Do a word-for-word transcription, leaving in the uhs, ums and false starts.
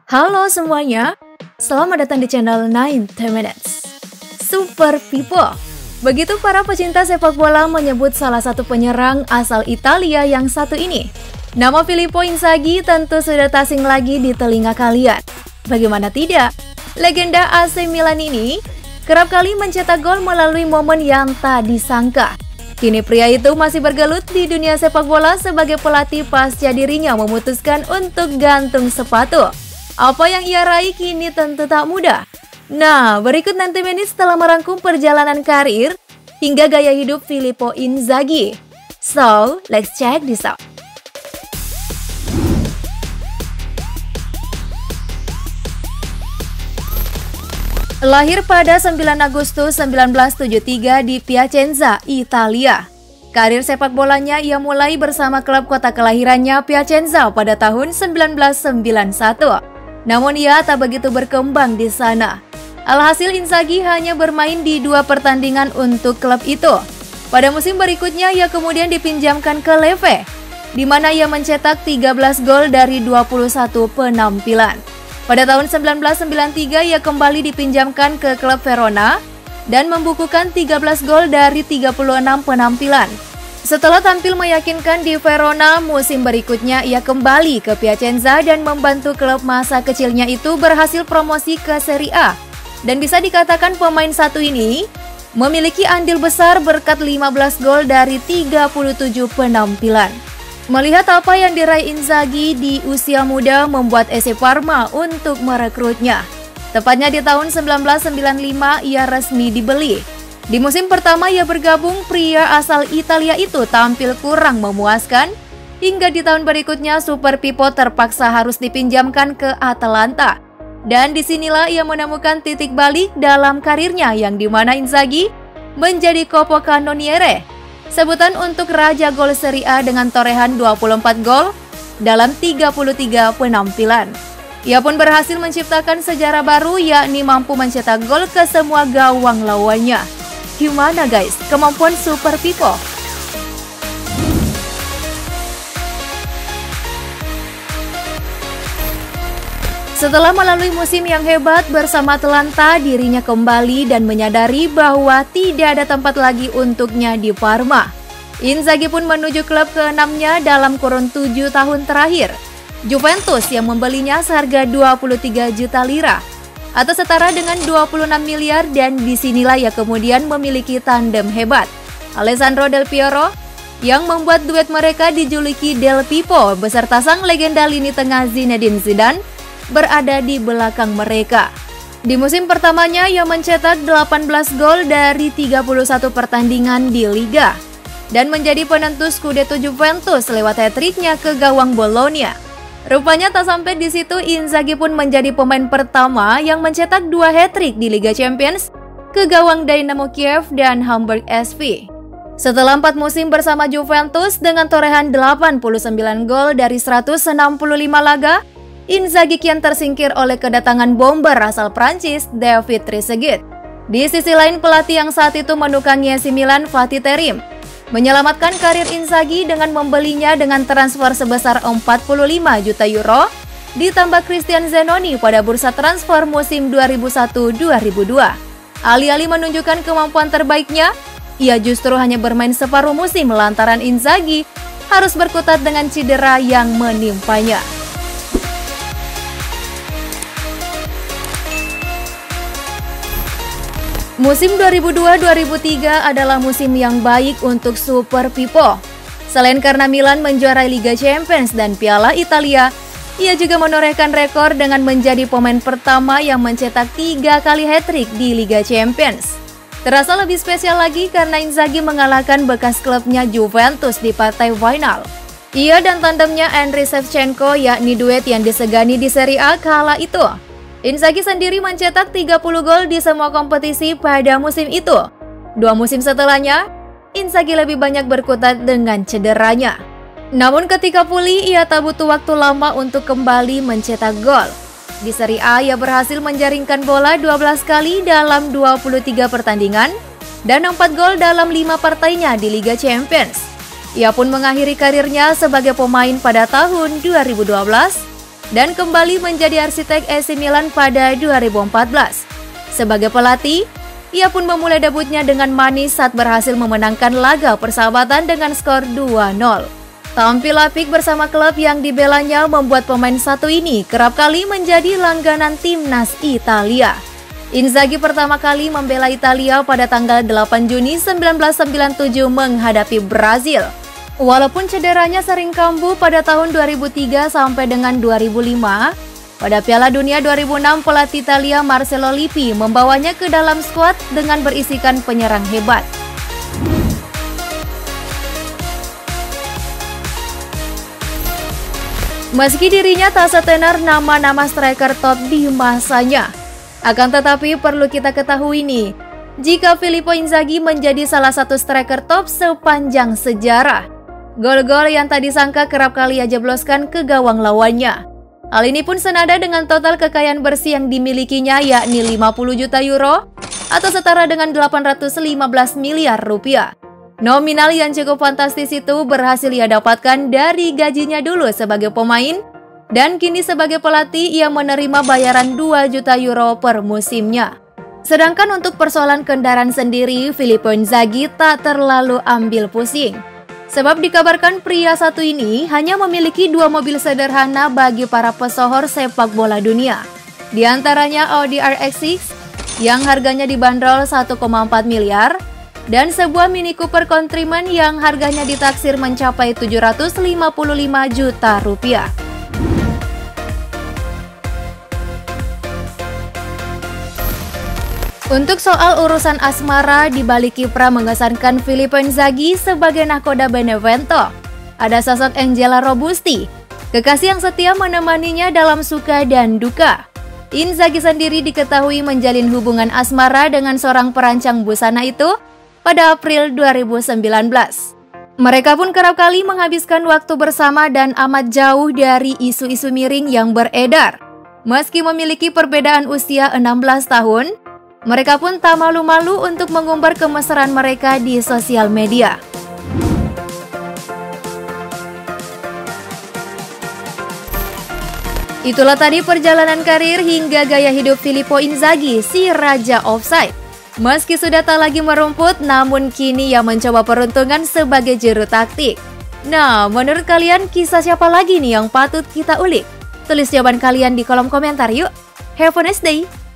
Halo semuanya, selamat datang di channel ninety Minutes. Super People. Begitu para pecinta sepak bola menyebut salah satu penyerang asal Italia yang satu ini. Nama Filippo Inzaghi tentu sudah tak asing lagi di telinga kalian. Bagaimana tidak? Legenda A C Milan ini kerap kali mencetak gol melalui momen yang tak disangka. Kini pria itu masih bergelut di dunia sepak bola sebagai pelatih pasca dirinya memutuskan untuk gantung sepatu. Apa yang ia raih kini tentu tak mudah. Nah, berikut ninety Minutes telah merangkum perjalanan karir hingga gaya hidup Filippo Inzaghi. So, let's check this out. Lahir pada sembilan Agustus seribu sembilan ratus tujuh puluh tiga di Piacenza, Italia. Karir sepak bolanya ia mulai bersama klub kota kelahirannya Piacenza pada tahun seribu sembilan ratus sembilan puluh satu. Namun ia tak begitu berkembang di sana. Alhasil Inzaghi hanya bermain di dua pertandingan untuk klub itu. Pada musim berikutnya ia kemudian dipinjamkan ke Leve, di mana ia mencetak tiga belas gol dari dua puluh satu penampilan. Pada tahun seribu sembilan ratus sembilan puluh tiga ia kembali dipinjamkan ke klub Verona dan membukukan tiga belas gol dari tiga puluh enam penampilan. Setelah tampil meyakinkan di Verona, musim berikutnya ia kembali ke Piacenza dan membantu klub masa kecilnya itu berhasil promosi ke Serie A. Dan bisa dikatakan pemain satu ini memiliki andil besar berkat lima belas gol dari tiga puluh tujuh penampilan. Melihat apa yang diraih Inzaghi di usia muda membuat A C Parma untuk merekrutnya. Tepatnya di tahun seribu sembilan ratus sembilan puluh lima ia resmi dibeli. Di musim pertama ia bergabung, pria asal Italia itu tampil kurang memuaskan. Hingga di tahun berikutnya Super People terpaksa harus dipinjamkan ke Atalanta. Dan disinilah ia menemukan titik balik dalam karirnya yang dimana Inzaghi menjadi capocannoniere. Sebutan untuk Raja Gol Serie A dengan torehan dua puluh empat gol dalam tiga puluh tiga penampilan. Ia pun berhasil menciptakan sejarah baru yakni mampu mencetak gol ke semua gawang lawannya. Gimana guys, kemampuan Super People? Setelah melalui musim yang hebat bersama Atalanta, dirinya kembali dan menyadari bahwa tidak ada tempat lagi untuknya di Parma. Inzaghi pun menuju klub keenamnya dalam kurun tujuh tahun terakhir, Juventus, yang membelinya seharga dua puluh tiga juta lira atau setara dengan dua puluh enam miliar, dan disinilah ia kemudian memiliki tandem hebat, Alessandro Del Piero, yang membuat duet mereka dijuluki Del Pipo beserta sang legenda lini tengah Zinedine Zidane berada di belakang mereka. Di musim pertamanya ia mencetak delapan belas gol dari tiga puluh satu pertandingan di Liga dan menjadi penentu Scudetto Juventus lewat hat-tricknya ke gawang Bologna. Rupanya tak sampai di situ, Inzaghi pun menjadi pemain pertama yang mencetak dua hat-trick di Liga Champions ke gawang Dynamo Kiev dan Hamburg S V. Setelah empat musim bersama Juventus dengan torehan delapan puluh sembilan gol dari seratus enam puluh lima laga, Inzaghi kian tersingkir oleh kedatangan bomber asal Prancis David Trezeguet. Di sisi lain, pelatih yang saat itu menukangi A C Milan, Fatih Terim, menyelamatkan karir Inzaghi dengan membelinya dengan transfer sebesar empat puluh lima juta euro ditambah Christian Zenoni pada bursa transfer musim dua ribu satu dua ribu dua. Alih-alih menunjukkan kemampuan terbaiknya, ia justru hanya bermain separuh musim lantaran Inzaghi harus berkutat dengan cedera yang menimpanya. Musim dua ribu dua dua ribu tiga adalah musim yang baik untuk Super People. Selain karena Milan menjuarai Liga Champions dan Piala Italia, ia juga menorehkan rekor dengan menjadi pemain pertama yang mencetak tiga kali hat-trick di Liga Champions. Terasa lebih spesial lagi karena Inzaghi mengalahkan bekas klubnya Juventus di partai final. Ia dan tandemnya Andriy Shevchenko yakni duet yang disegani di Serie A kala itu. Inzaghi sendiri mencetak tiga puluh gol di semua kompetisi pada musim itu. Dua musim setelahnya, Inzaghi lebih banyak berkutat dengan cederanya. Namun ketika pulih, ia tak butuh waktu lama untuk kembali mencetak gol. Di Serie A, ia berhasil menjaringkan bola dua belas kali dalam dua puluh tiga pertandingan dan empat gol dalam lima partainya di Liga Champions. Ia pun mengakhiri karirnya sebagai pemain pada tahun dua ribu dua belas dan kembali menjadi arsitek A C Milan pada dua ribu empat belas. Sebagai pelatih, ia pun memulai debutnya dengan manis saat berhasil memenangkan laga persahabatan dengan skor dua nol. Tampil apik bersama klub yang dibelanya membuat pemain satu ini kerap kali menjadi langganan timnas Italia. Inzaghi pertama kali membela Italia pada tanggal delapan Juni seribu sembilan ratus sembilan puluh tujuh menghadapi Brazil. Walaupun cederanya sering kambuh pada tahun dua ribu tiga sampai dengan dua ribu lima, pada Piala Dunia dua ribu enam pelatih Italia Marcello Lippi membawanya ke dalam skuad dengan berisikan penyerang hebat. Meski dirinya tak setenar nama-nama striker top di masanya, akan tetapi perlu kita ketahui nih, jika Filippo Inzaghi menjadi salah satu striker top sepanjang sejarah. Gol-gol yang tak disangka kerap kali ia jebloskan ke gawang lawannya. Hal ini pun senada dengan total kekayaan bersih yang dimilikinya, yakni lima puluh juta euro atau setara dengan delapan ratus lima belas miliar rupiah. Nominal yang cukup fantastis itu berhasil ia dapatkan dari gajinya dulu sebagai pemain, dan kini sebagai pelatih ia menerima bayaran dua juta euro per musimnya. Sedangkan untuk persoalan kendaraan sendiri, Filippo Inzaghi tak terlalu ambil pusing. Sebab dikabarkan pria satu ini hanya memiliki dua mobil sederhana bagi para pesohor sepak bola dunia. Di antaranya Audi R X enam yang harganya dibanderol satu koma empat miliar, dan sebuah Mini Cooper Countryman yang harganya ditaksir mencapai tujuh ratus lima puluh lima juta rupiah. Untuk soal urusan asmara di balik kiprah mengesankan Filippo Inzaghi sebagai nahkoda Benevento, ada sosok Angela Robusti, kekasih yang setia menemaninya dalam suka dan duka. Inzaghi sendiri diketahui menjalin hubungan asmara dengan seorang perancang busana itu pada April dua ribu sembilan belas. Mereka pun kerap kali menghabiskan waktu bersama dan amat jauh dari isu-isu miring yang beredar. Meski memiliki perbedaan usia enam belas tahun, mereka pun tak malu-malu untuk mengumbar kemesraan mereka di sosial media. Itulah tadi perjalanan karir hingga gaya hidup Filippo Inzaghi, si Raja Offside. Meski sudah tak lagi merumput, namun kini ia mencoba peruntungan sebagai juru taktik. Nah, menurut kalian kisah siapa lagi nih yang patut kita ulik? Tulis jawaban kalian di kolom komentar yuk. Have a nice day!